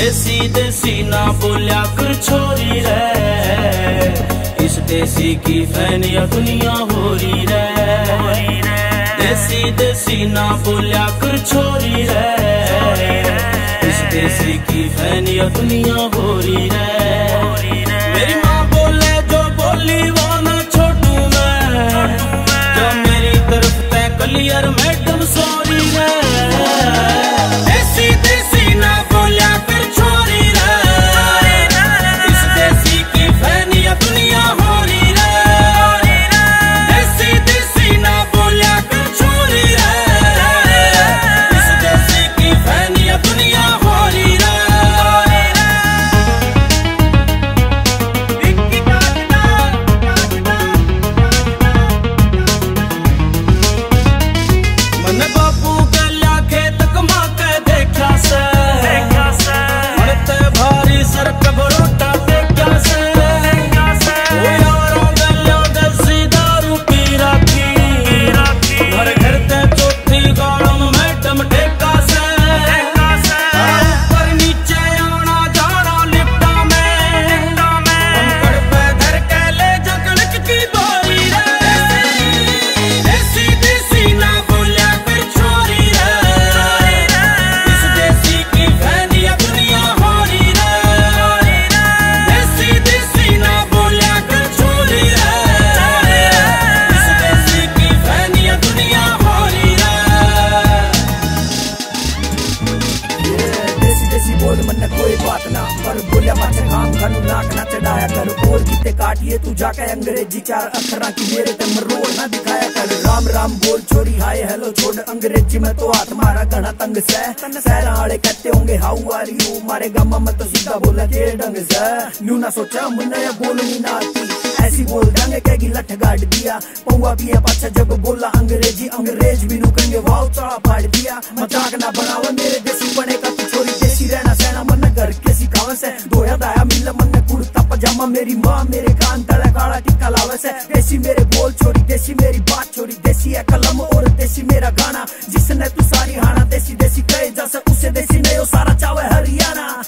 देसी देसी ना बोलिया कर छोरी रे, इस देसी की फैन या दुनिया हो रही रे। देसी देसी ना बोलिया कर छोरी रे, इस देसी की फैन या दुनिया हो रही रे। मेरी माँ बोले जो बोली वो ना छोड़ू मैं, जो मेरी तरफ तय क्लियर मैडम सॉरी रे। देसी देसी ना बोलिया कर छोरी रे, इस देसी की फैन या दुनिया हो रही रे। देसी देसी ना बोलिया कर छोरी रे, इस देसी की फैन या दुनिया हो रही रे। मन बापू गल्या खेत कमा के देखा से, मरते भारी सर कबरोटा देखा से। ओ यारों गल्या देसी दारू पी रखी, घर घर ते चौथी गाड़म मैडम टेका से। ऊपर नीचे आना जाना लिफ्टा में, कंकड़ पे धर के ले जगड़क की बोरी रे। देसी देसी ना बोलिया कर छोरी रे, इस देसी की फैन या दुनिया हो रही रे। देसी देसी ना बोलिया कर छोरी रे, इस देसी की फैन या दुनिया हो रही रे। देसी देसी बोल मन कोई बात ना, पर बोलिया माचे काम घनु नाक ना चढ़ाया कर। और किते काटिए तू जाके अंग्रेजी चार अक्षरा की मेरे ते मरोड़ ना दिखाया कर। राम राम बोल छोरी हाय हेलो छोड़ अंग्रेजी में तो हाथ मारा घना तंग से। सहरा आड़े कहते होंगे हाउ आर यू, मारे गामा में तो सीधा बोला के ढंग से। न्यू ना सोचा मुन्ना या बोलनी ना आती, ऐसी बोल देंगे कहेगी लठ गाड़ दिया। पौवा पिया पाछा जब बोला अंग्रेजी, अंग्रेज भी नु कहेंगे वाव चढ़ा फाड़ दिया। मजाक ना बनावा मेरे देसी बने का तू छोरी, देसी रहना सहना मन घर के सिखावे से। दोया दाया मिल मन कुर्ता पजामा, मेरी माँ मेरे कान तड़ा काला टिक्का लावे से। देसी मेरे बोल छोरी, देसी मेरी बात छोरी, देसी है कलम और देसी मेरा गाना। जिसने तू सारी हाना देसी देसी कहे जैसे उसे देसी नहीं हो सारा चावे हरियाणा।